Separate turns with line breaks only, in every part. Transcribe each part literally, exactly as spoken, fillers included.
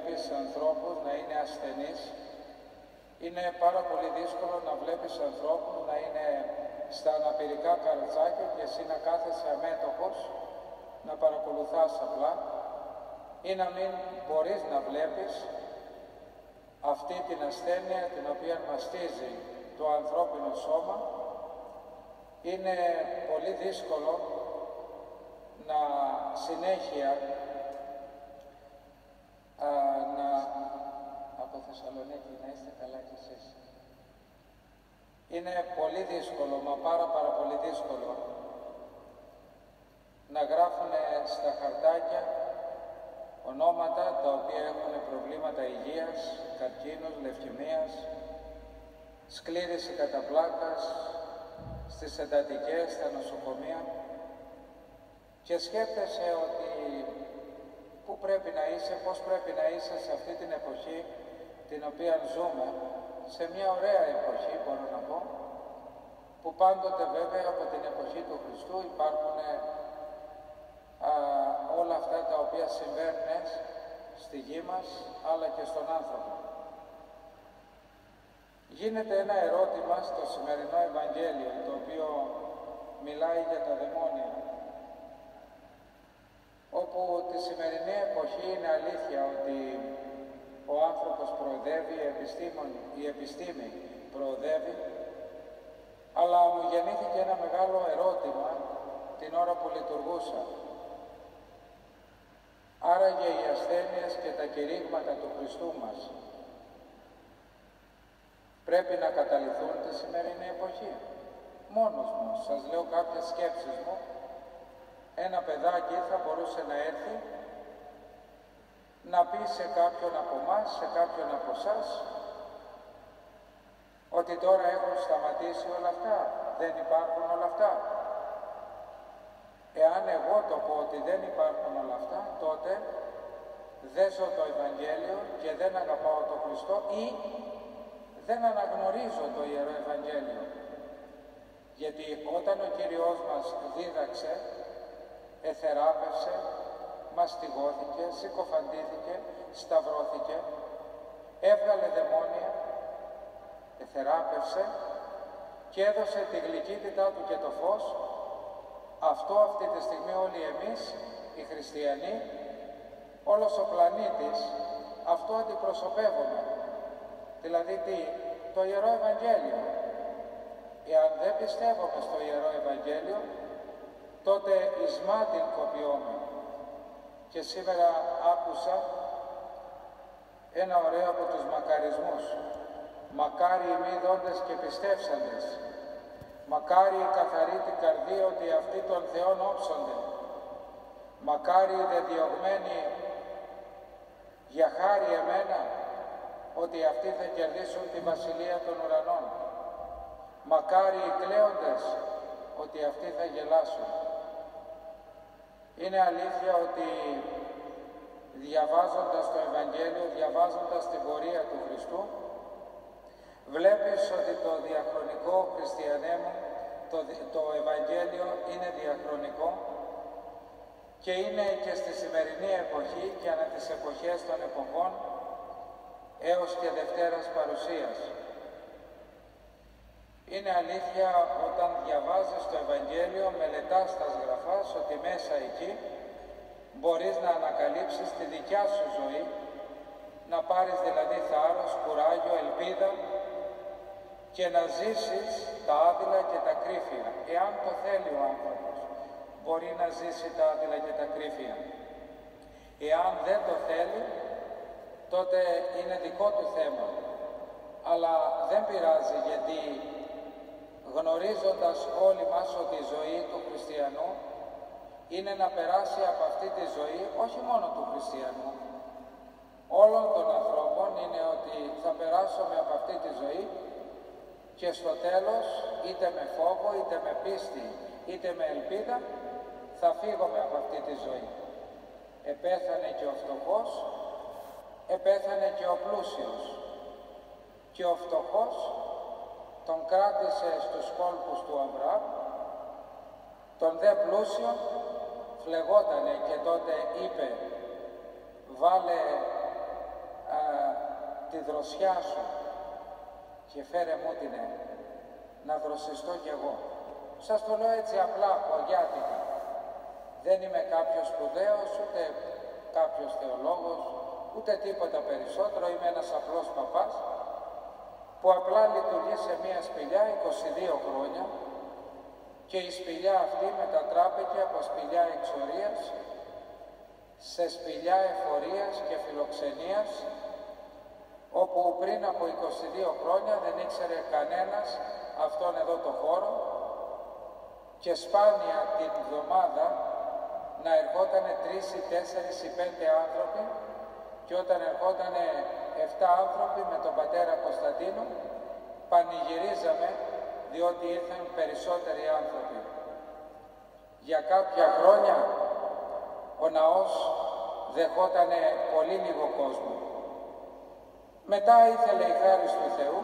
βλέπεις ανθρώπους να είναι ασθενείς. Είναι πάρα πολύ δύσκολο να βλέπεις ανθρώπους να είναι στα αναπηρικά καροτσάκια και εσύ να κάθεσαι αμέτωχος, να παρακολουθάς απλά, ή να μην μπορείς να βλέπεις αυτή την ασθένεια την οποία μαστίζει το ανθρώπινο σώμα. Είναι πολύ δύσκολο να συνέχεια α, να... από Θεσσαλονίκη, να είστε καλά κι εσείς. Είναι πολύ δύσκολο, μα πάρα πάρα πολύ δύσκολο, να γράφουν στα χαρτάκια ονόματα τα οποία έχουν προβλήματα υγείας, καρκίνους, λευκαιμίας, σκλήρυνση κατά πλάκας, στις εντατικές, στα νοσοκομεία, και σκέφτεσαι ότι πού πρέπει να είσαι, πώς πρέπει να είσαι σε αυτή την εποχή την οποία ζούμε, σε μια ωραία εποχή μπορώ να πω, που πάντοτε βέβαια από την εποχή του Χριστού υπάρχουν α, όλα αυτά τα οποία συμβαίνουν στη γη μας, αλλά και στον άνθρωπο. Γίνεται ένα ερώτημα στο σημερινό Ευαγγέλιο, το οποίο μιλάει για τα δαιμόνια, όπου τη σημερινή εποχή είναι αλήθεια ότι ο άνθρωπος προοδεύει, η, η επιστήμη προοδεύει, αλλά μου γεννήθηκε ένα μεγάλο ερώτημα την ώρα που λειτουργούσα. Άραγε οι ασθένειες και τα κηρύγματα του Χριστού μας πρέπει να καταλυθούν τη σημερινή εποχή? Μόνος μου, σας λέω κάποιες σκέψεις μου, ένα παιδάκι θα μπορούσε να έρθει να πει σε κάποιον από εμάς, σε κάποιον από εσάς, ότι τώρα έχουν σταματήσει όλα αυτά, δεν υπάρχουν όλα αυτά. Εάν εγώ το πω ότι δεν υπάρχουν όλα αυτά, τότε δεν ζω το Ευαγγέλιο και δεν αγαπάω τον Χριστό, ή δεν αναγνωρίζω το Ιερό Ευαγγέλιο. Γιατί όταν ο Κύριος μας δίδαξε, εθεράπευσε, μαστιγώθηκε, συκοφαντήθηκε, σταυρώθηκε, έβγαλε δαιμόνια, εθεράπευσε και έδωσε τη γλυκύτητά του και το φως. Αυτό αυτή τη στιγμή όλοι εμείς, οι χριστιανοί, όλος ο πλανήτης, αυτό αντιπροσωπεύουμε. Δηλαδή τι? Το Ιερό Ευαγγέλιο. Εάν δεν πιστεύουμε στο Ιερό Ευαγγέλιο, τότε εις μάτιν κοπιώμε. Και σήμερα άκουσα ένα ωραίο από τους μακαρισμούς. Μακάρι οι μη δόντες και πιστεύσαντες. Μακάρι οι καθαροί την καρδία ότι αυτοί των Θεών όψονται. Μακάρι οι δεδιωγμένοι για χάρη εμένα, ότι αυτοί θα κερδίσουν τη βασιλεία των ουρανών. Μακάρι οι κλαίοντες, ότι αυτοί θα γελάσουν. Είναι αλήθεια ότι διαβάζοντας το Ευαγγέλιο, διαβάζοντας την πορεία του Χριστού, βλέπεις ότι το διαχρονικό, χριστιανέ μου, το, το Ευαγγέλιο είναι διαχρονικό και είναι και στη σημερινή εποχή και ανά τις εποχές των εποχών έως και Δευτέρας Παρουσίας. Είναι αλήθεια όταν διαβάζεις το Ευαγγέλιο, μελετάς τα σγραφάς, ότι μέσα εκεί μπορείς να ανακαλύψεις τη δικιά σου ζωή, να πάρεις δηλαδή θάρρος, κουράγιο, ελπίδα και να ζήσεις τα άδειλα και τα κρύφια. Εάν το θέλει ο άνθρωπος, μπορεί να ζήσει τα άδειλα και τα κρύφια. Εάν δεν το θέλει, τότε είναι δικό του θέμα. Αλλά δεν πειράζει, γιατί γνωρίζοντας όλοι μας ότι η ζωή του χριστιανού είναι να περάσει από αυτή τη ζωή, όχι μόνο του χριστιανού, όλων των ανθρώπων, είναι ότι θα περάσουμε από αυτή τη ζωή και στο τέλος, είτε με φόβο, είτε με πίστη, είτε με ελπίδα, θα φύγουμε από αυτή τη ζωή. Επέθανε και ο φτωχός, επέθανε και ο πλούσιος. Και ο φτωχός τον κράτησε στους κόλπους του Αβραάμ, τον δε πλούσιο φλεγότανε και τότε είπε, βάλε τη δροσιά σου και φέρε μου την να δροσιστώ κι εγώ. Σας το λέω έτσι απλά, χωριάτικα. Δεν είμαι κάποιος σπουδαίος, ούτε κάποιος θεολόγος, ούτε τίποτα περισσότερο. Είμαι ένας απλός παπάς που απλά λειτουργεί σε μία σπηλιά είκοσι δύο χρόνια και η σπηλιά αυτή μετατράπηκε από σπηλιά εξορίας σε σπηλιά εφορίας και φιλοξενίας, όπου πριν από είκοσι δύο χρόνια δεν ήξερε κανένας αυτόν εδώ το χώρο και σπάνια την εβδομάδα να ερχόταν τρεις ή τέσσερις ή πέντε άνθρωποι και όταν ερχόταν εφτά άνθρωποι με τον πατέρα Κωνσταντίνο πανηγυρίζαμε διότι ήρθαν περισσότεροι άνθρωποι. Για κάποια χρόνια ο ναός δεχόταν πολύ λίγο κόσμο. Μετά ήθελε η χάρη του Θεού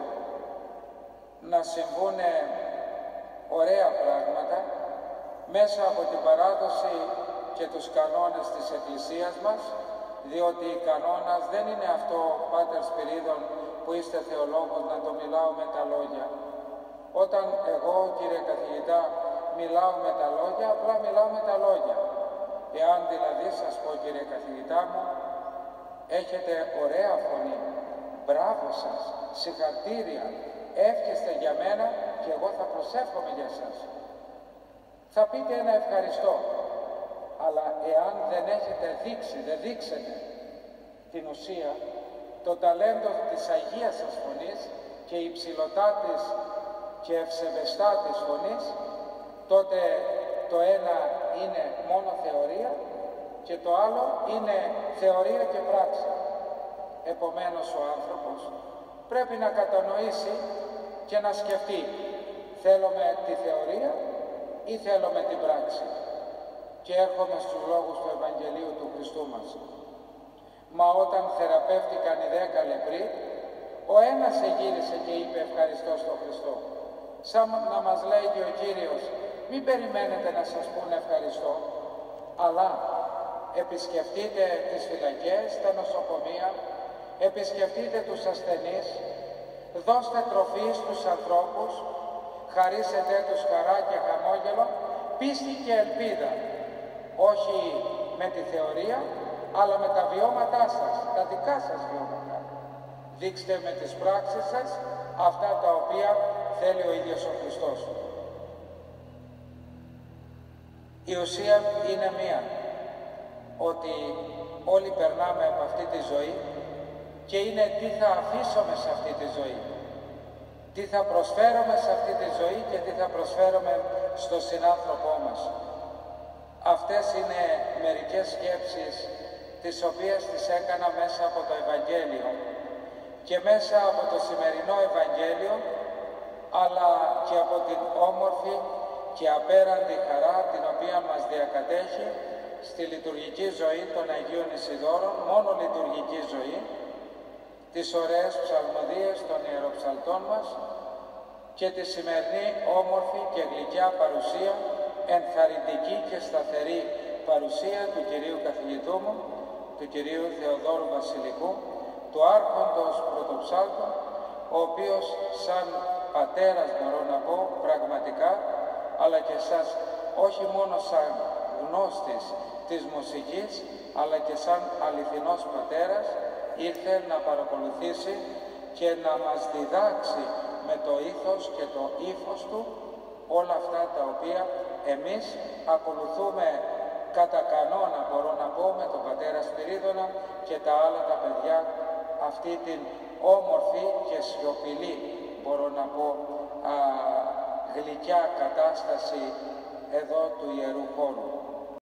να συμβούν ωραία πράγματα μέσα από την παράδοση και τους κανόνες της Εκκλησίας μας, διότι η κανόνας δεν είναι αυτό, Πάτερ Σπυρίδων, που είστε θεολόγος, να το μιλάω με τα λόγια. Όταν εγώ, κύριε καθηγητά, μιλάω με τα λόγια, απλά μιλάω με τα λόγια. Εάν δηλαδή σας πω, κύριε καθηγητά μου, έχετε ωραία φωνή, μπράβο σας, συγχαρητήρια, εύχεστε για μένα και εγώ θα προσεύχομαι για σας. Θα πείτε ένα ευχαριστώ, αλλά εάν δεν έχετε δείξει, δεν δείξετε την ουσία, το ταλέντο της Αγίας σας φωνής και η υψηλωτάτης και ευσεβεστάτης φωνής, τότε το ένα είναι μόνο θεωρία και το άλλο είναι θεωρία και πράξη. Επομένως ο άνθρωπος πρέπει να κατανοήσει και να σκεφτεί, θέλουμε τη θεωρία ή θέλουμε την πράξη. Και έρχομαι στους λόγους του Ευαγγελίου του Χριστού μας. Μα όταν θεραπεύτηκαν οι δέκα λεπροί, ο ένας εγύρισε και είπε ευχαριστώ στον Χριστό. Σαν να μας λέγει ο Κύριος, μην περιμένετε να σας πούνε ευχαριστώ, αλλά επισκεφτείτε τις φυλακές, τα νοσοκομεία, επισκεφτείτε τους ασθενείς, δώστε τροφή στους ανθρώπους, χαρίσετε τους χαρά και χαμόγελο, πίστη και ελπίδα, όχι με τη θεωρία, αλλά με τα βιώματά σας, τα δικά σας βιώματα. Δείξτε με τις πράξεις σας αυτά τα οποία θέλει ο ίδιος ο Χριστός. Η ουσία είναι μία, ότι όλοι περνάμε από αυτή τη ζωή και είναι τι θα αφήσουμε σε αυτή τη ζωή, τι θα προσφέρουμε σε αυτή τη ζωή και τι θα προσφέρουμε στο συνάνθρωπό μας. Αυτές είναι μερικές σκέψεις τις οποίες τις έκανα μέσα από το Ευαγγέλιο και μέσα από το σημερινό Ευαγγέλιο, αλλά και από την όμορφη και απέραντη χαρά την οποία μας διακατέχει στη λειτουργική ζωή των Αγίων Ισιδώρων, μόνο λειτουργική ζωή, τις ωραίες ψαλμοδίες των ιεροψαλτών μας και τη σημερινή όμορφη και γλυκιά παρουσία, ενθαρρυντική και σταθερή παρουσία του Κυρίου καθηγητού μου, του Κυρίου Θεοδόρου Βασιλικού, του Άρχοντος Πρωτοψάλτου, ο οποίος σαν πατέρας μπορώ να πω πραγματικά, αλλά και σας όχι μόνο σαν γνώστης της μουσικής, αλλά και σαν αληθινός πατέρας, ήρθε να παρακολουθήσει και να μας διδάξει με το ήθος και το ύφος του όλα αυτά τα οποία εμείς ακολουθούμε κατά κανόνα, μπορώ να πω, με τον πατέρα Σπυρίδωνα και τα άλλα τα παιδιά, αυτή την όμορφη και σιωπηλή, μπορώ να πω, α, γλυκιά κατάσταση εδώ του Ιερού Χώρου.